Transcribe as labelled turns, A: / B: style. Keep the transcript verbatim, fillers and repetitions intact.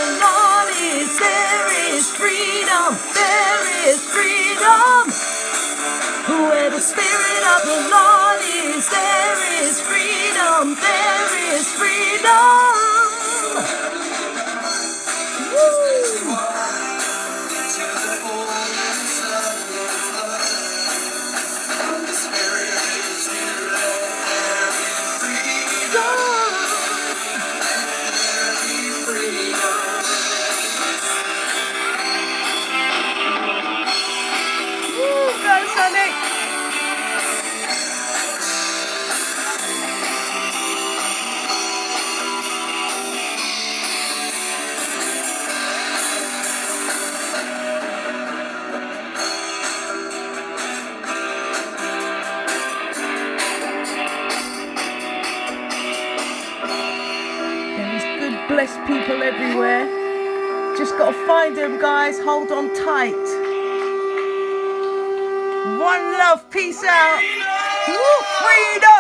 A: the Lord is, there is freedom, there is freedom. Where the Spirit of the Lord is, there is freedom, there is freedom. Woo. Bless people everywhere. Just got to find them, guys. Hold on tight. One love. Peace out. Woo, freedom.